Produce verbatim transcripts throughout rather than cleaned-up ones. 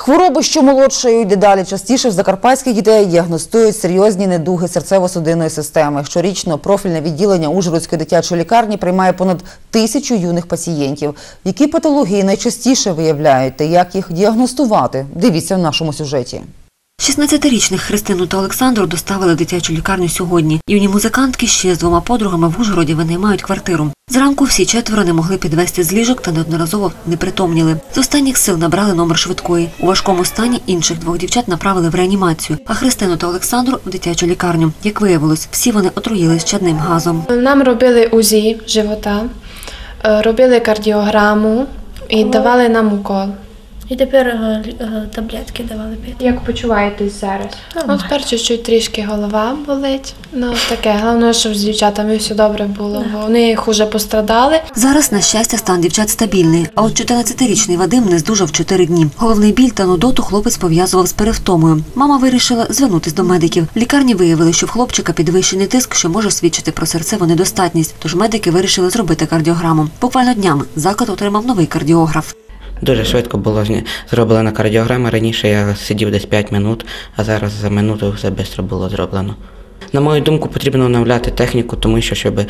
Хвороби, що молодшають, дедалі частіше в закарпатських дітей діагностують серйозні недуги серцево-судинної системи. Щорічно профільне відділення Ужгородської дитячої лікарні приймає понад тисячу юних пацієнтів. Які патології найчастіше виявляють та як їх діагностувати? Дивіться в нашому сюжеті. шістнадцятирічних Христину та Олександру доставили в дитячу лікарню сьогодні. Юні музикантки ще з двома подругами в Ужгороді винаймають квартиру. Зранку всі четверо не могли підвести з ліжок та неодноразово непритомніли. З останніх сил набрали номер швидкої. У важкому стані інших двох дівчат направили в реанімацію, а Христину та Олександру – в дитячу лікарню. Як виявилось, всі вони отруїлись чадним газом. Нам робили УЗІ живота, робили кардіограму і давали нам укол. І тепер е, е, таблетки давали пити. Як почуваєтесь зараз? Ну, спершу чуть трішки голова болить. Ну, таке. Головне, щоб з дівчатами все добре було, бо вони хуже пострадали. Зараз, на щастя, стан дівчат стабільний, а от чотирнадцятирічний Вадим не здужав чотири дні. Головний біль та нудоту хлопець пов'язував з перевтомою. Мама вирішила звернутися до медиків. В лікарні виявили, що в хлопчика підвищений тиск, що може свідчити про серцеву недостатність. Тож медики вирішили зробити кардіограму. Буквально днями заклад отримав новий кардіограф. Дуже швидко було зроблена кардіограма. Раніше я сидів десь п'ять минут, а зараз за минуту все швидко було зроблено. На мою думку, потрібно оновляти техніку, тому що, щоб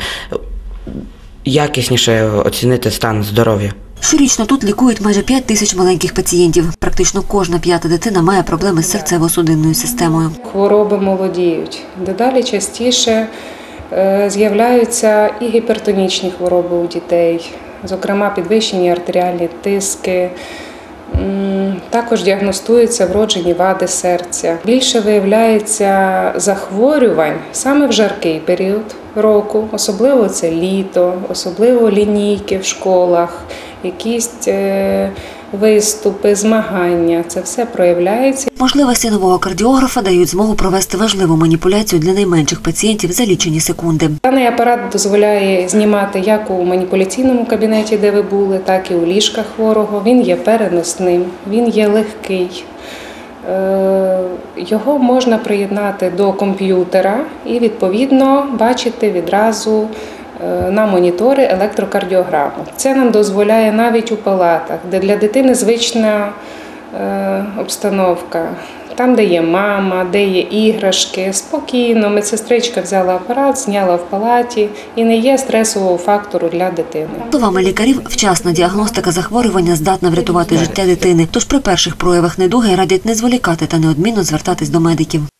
якісніше оцінити стан здоров'я. Щорічно тут лікують майже п'ять тисяч маленьких пацієнтів. Практично кожна п'ята дитина має проблеми з серцево-судинною системою. Хвороби молодіють. Дедалі частіше з'являються і гіпертонічні хвороби у дітей, зокрема підвищені артеріальні тиски. Також діагностуються вроджені вади серця. Більше виявляється захворювань саме в жаркий період року, особливо це літо, особливо лінійки в школах, якісь виступи, змагання. Це все проявляється. Можливості нового кардіографа дають змогу провести важливу маніпуляцію для найменших пацієнтів за лічені секунди. Даний апарат дозволяє знімати як у маніпуляційному кабінеті, де ви були, так і у ліжках хворого. Він є переносним, він є легкий. Його можна приєднати до комп'ютера і, відповідно, бачити відразу на монітори електрокардіограму. Це нам дозволяє навіть у палатах, де для дитини звична обстановка. Там, де є мама, де є іграшки, спокійно. Медсестричка взяла апарат, зняла в палаті і не є стресового фактору для дитини. Словами лікарів, вчасна діагностика захворювання здатна врятувати життя дитини. Тож при перших проявах недуги радять не зволікати та неодмінно звертатись до медиків.